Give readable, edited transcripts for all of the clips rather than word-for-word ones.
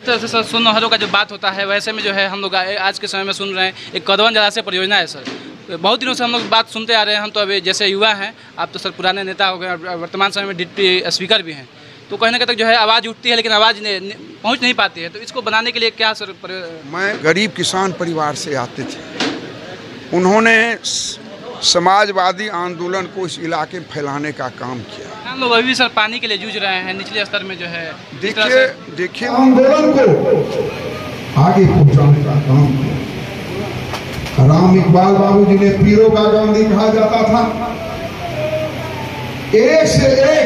तरह से सर सुनहरों का जो बात होता है वैसे में जो है हम लोग आज के समय में सुन रहे हैं एक कदवन जलाशय परियोजना है सर। बहुत दिनों से हम लोग बात सुनते आ रहे हैं। हम तो अभी जैसे युवा हैं, आप तो सर पुराने नेता हो गए और वर्तमान समय में डिप्टी स्पीकर भी हैं, तो कहीं ना कहीं तक जो है आवाज़ उठती है लेकिन आवाज़ पहुँच नहीं पाती है। तो इसको बनाने के लिए क्या सर? मैं गरीब किसान परिवार से आते थे, उन्होंने समाजवादी आंदोलन को इस इलाके में फैलाने का काम किया। हम लोग अभी भी सर पानी के लिए जूझ रहे हैं निचले स्तर में जो है। देखिए आंदोलन को आगे पहुंचाने का काम किया। राम इकबाल बाबू जी ने पीरों का गांधी कहा जाता था। एक से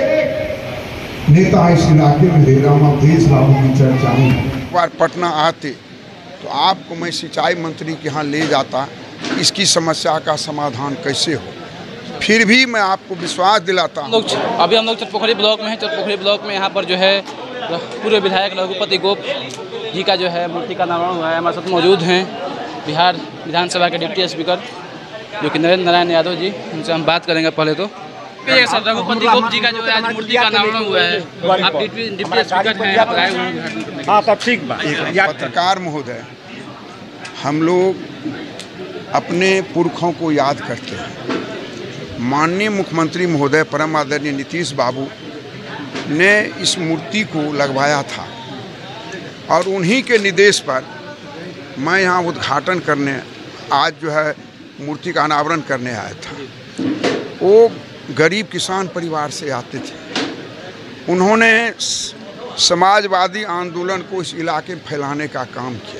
एक नेता इस इलाके में रहे। राम अवधेश बाबू की चर्चाएं एक बार पटना आते तो आपको मैं सिंचाई मंत्री के यहाँ ले जाता, इसकी समस्या का समाधान कैसे हो। फिर भी मैं आपको विश्वास दिलाता हूँ। अभी हम लोग चरपोखरी ब्लॉक में हैं। चरपोखरी ब्लॉक में यहाँ पर जो है पूर्व विधायक रघुपति गोप जी का जो है मूर्ति का अनावरण हुआ है। हमारे साथ मौजूद हैं बिहार विधानसभा के डिप्टी स्पीकर जो कि नरेंद्र नारायण यादव जी, उनसे हम बात करेंगे। पहले तो सर रघुपति गोप जी का जो है आज मूर्ति का अनावरण हुआ है, आप डिप्टी स्पीकर हैं, आप आए हुए हैं। हाँ तब ठीक बात। पत्रकार महोदय, हम लोग अपने पुरखों को याद करते हैं। माननीय मुख्यमंत्री महोदय परम आदरणीय नीतीश बाबू ने इस मूर्ति को लगवाया था और उन्हीं के निर्देश पर मैं यहाँ उद्घाटन करने आज जो है मूर्ति का अनावरण करने आया था। वो गरीब किसान परिवार से आते थे, उन्होंने समाजवादी आंदोलन को इस इलाके में फैलाने का काम किया।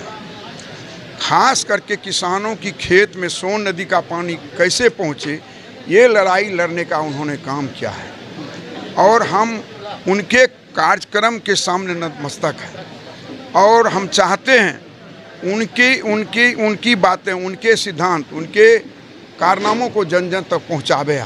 खास करके किसानों की खेत में सोन नदी का पानी कैसे पहुँचे, ये लड़ाई लड़ने का उन्होंने काम किया है और हम उनके कार्यक्रम के सामने नतमस्तक हैं और हम चाहते हैं उनकी बातें, उनके सिद्धांत, उनके कारनामों को जन जन तक पहुँचावे।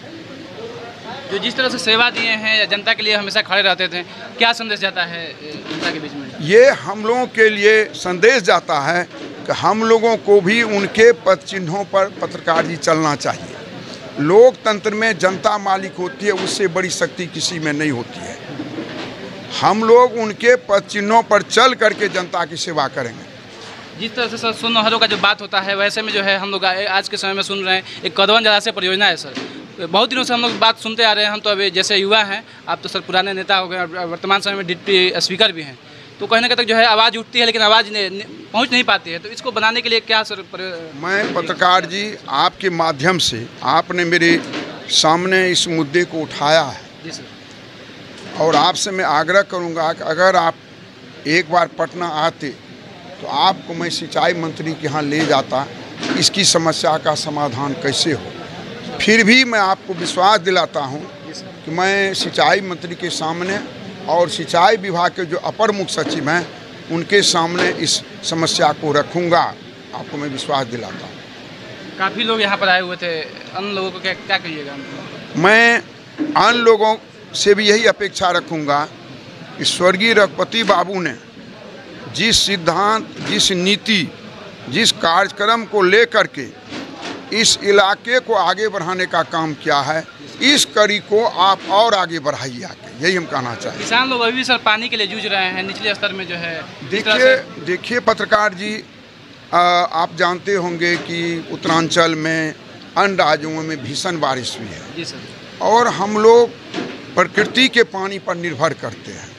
जो जिस तरह से सेवा दिए हैं, जनता के लिए हमेशा खड़े रहते थे, क्या संदेश जाता है जनता के बीच में? ये हम लोगों के लिए संदेश जाता है कि हम लोगों को भी उनके पद चिन्हों पर पत्रकार जी चलना चाहिए। लोकतंत्र में जनता मालिक होती है, उससे बड़ी शक्ति किसी में नहीं होती है। हम लोग उनके पद चिन्हों पर चल करके जनता की सेवा करेंगे। जिस तरह से सर सुनहरों का जो बात होता है वैसे में जो है हम लोग आज के समय में सुन रहे हैं एक कदवन जलाशय परियोजना है सर। बहुत दिनों से हम लोग बात सुनते आ रहे हैं। हम तो अभी जैसे युवा हैं, आप तो सर पुराने नेता हो गए और वर्तमान समय में डिप्टी स्पीकर भी हैं, तो कहीं ना कहीं तक जो है आवाज़ उठती है लेकिन आवाज़ पहुँच नहीं पाती है। तो इसको बनाने के लिए क्या सर? मैं पत्रकार जी आपके माध्यम से आपने मेरे सामने इस मुद्दे को उठाया है जी सर, और आपसे मैं आग्रह करूंगा कि अगर आप एक बार पटना आते तो आपको मैं सिंचाई मंत्री के यहाँ ले जाता, इसकी समस्या का समाधान कैसे हो। फिर भी मैं आपको विश्वास दिलाता हूँ कि मैं सिंचाई मंत्री के सामने और सिंचाई विभाग के जो अपर मुख्य सचिव हैं उनके सामने इस समस्या को रखूँगा। आपको मैं विश्वास दिलाता हूँ। काफ़ी लोग यहाँ पर आए हुए थे, अन्य लोगों को क्या कहिएगा? मैं अन्य लोगों से भी यही अपेक्षा रखूँगा कि स्वर्गीय रघुपति बाबू ने जिस सिद्धांत, जिस नीति, जिस कार्यक्रम को लेकर के इस इलाके को आगे बढ़ाने का काम किया है, इस कड़ी को आप और आगे बढ़ाइए आके, यही हम कहना चाहते हैं। किसान लोग अभी भी सर पानी के लिए जूझ रहे हैं निचले स्तर में जो है। देखिए पत्रकार जी, आप जानते होंगे कि उत्तरांचल में अन्य राज्यों में भीषण बारिश हुई है जी सर, और हम लोग प्रकृति के पानी पर निर्भर करते हैं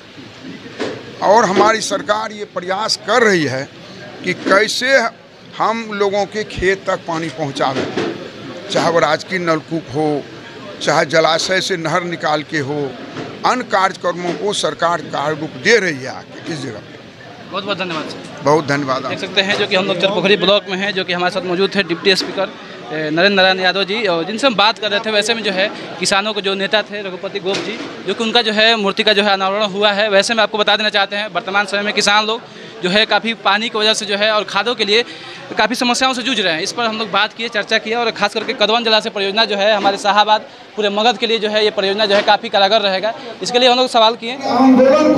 और हमारी सरकार ये प्रयास कर रही है कि कैसे हम लोगों के खेत तक पानी पहुंचावें, चाहे वो राजकीय नलकूप हो, चाहे जलाशय से नहर निकाल के हो। अन्य कार्यक्रमों को सरकार कार्य रूप दे रही है आके इस जगह। बहुत बहुत धन्यवाद सर। बहुत धन्यवाद। देख सकते हैं जो कि हम लोग चरपोखरी ब्लॉक में हैं, जो कि हमारे साथ मौजूद थे डिप्टी स्पीकर नरेंद्र नारायण यादव जी, और जिनसे हम बात कर रहे थे। वैसे में जो है किसानों के जो नेता थे रघुपति गोप जी, जो कि उनका जो है मूर्ति का जो है अनावरण हुआ है। वैसे में आपको बता देना चाहते हैं वर्तमान समय में किसान लोग जो है काफ़ी पानी की वजह से जो है और खादों के लिए काफ़ी समस्याओं से जूझ रहे हैं। इस पर हम लोग बात किए, चर्चा किया, और खास करके कदवन जलाशय परियोजना जो है हमारे शाहाबाद पूरे मगध के लिए जो है ये परियोजना जो है काफ़ी कारगर रहेगा। इसके लिए हम लोग सवाल किए। आंदोलन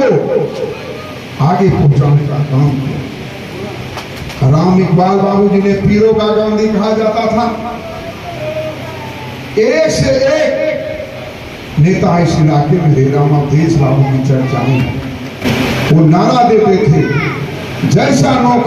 को आगे पहुंचाने का काम किया। राम इकबाल बाबू जी ने पीरों का गांधी कहा जाता था। एक से एक नेता इस इलाके में रहे। राम अवधेश बाबू की चर्चाएं वो नारा देते थे जैसा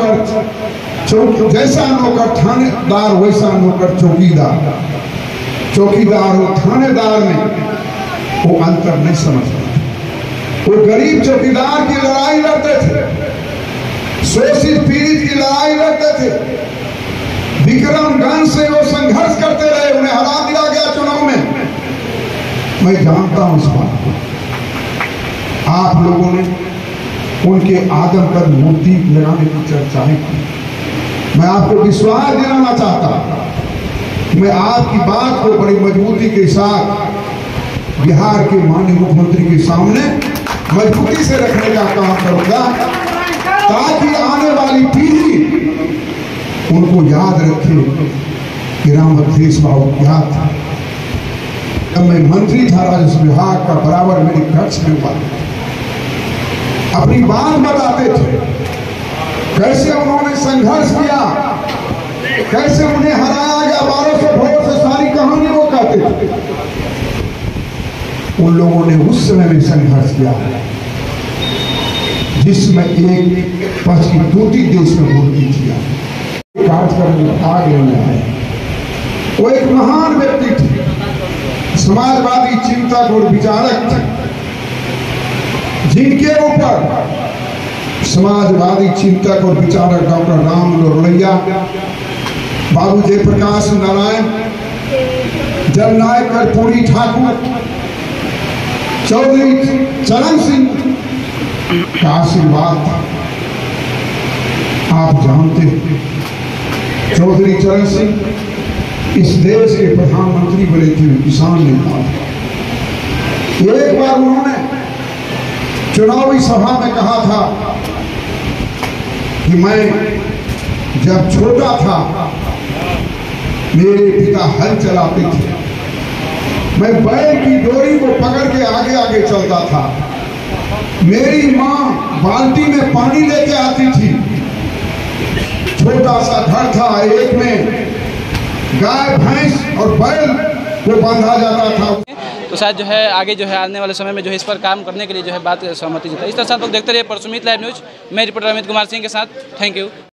नौकर थानेदार वैसा नौकर चौकीदार। चौकीदार और थानेदार में वो अंतर नहीं समझता। वो गरीब चौकीदार की लड़ाई लड़ते थे, शोषित पीड़ित की लड़ाई लड़ते थे। विक्रमगंज से वो संघर्ष करते रहे, उन्हें हरा दिया गया चुनाव में। मैं जानता हूं इस बात को। आप लोगों ने उनके आदम पर मूर्ति लगाने की चर्चाएं की। मैं आपको विश्वास दिलाना चाहता हूं, मैं आपकी बात को बड़ी मजबूती के साथ बिहार के माननीय मुख्यमंत्री के सामने मजबूती से रखने का काम करूंगा, ताकि आने वाली पीढ़ी उनको याद रखे कि राम अवधेश बाबू याद था। जब मैं मंत्री था राजस्व विभाग का, बराबर मेरी कक्ष में अपनी बात बताते थे, कैसे उन्होंने संघर्ष किया, कैसे उन्हें हराया गया 1200 वोट से, सारी कहानी वो कहते थे। उन लोगों ने उस समय में संघर्ष किया जिसमें एक पक्ष की टूटी देश में बोलती थी। कार्यक्रम में भाग लेना है। वो एक महान व्यक्ति थे, समाजवादी चिंतक और विचारक थे, जिनके ऊपर समाजवादी चिंतक और विचारक डॉक्टर राम लोहिया, बाबू जयप्रकाश नारायण, जननायक कर्पूरी ठाकुर, चौधरी चरण सिंह का आशीर्वाद था। आप जानते हैं चौधरी चरण सिंह इस देश के प्रधानमंत्री बने थे, किसान नेता। एक बार उन्होंने चुनावी सभा में कहा था कि मैं जब छोटा था मेरे पिता हल चलाते थे, मैं बैल की डोरी को पकड़ के आगे आगे चलता था, मेरी माँ बाल्टी में पानी लेके आती थी, छोटा सा घर था, एक में गाय भैंस और बैल को बांधा जाता था। तो शायद जो है आगे जो है आने वाले समय में जो है इस पर काम करने के लिए जो है बात सहमति जताई। इस तरह से आप लोग देखते रहिए परसुमित लाइव न्यूज। मैं रिपोर्टर अमित कुमार सिंह के साथ। Thank you.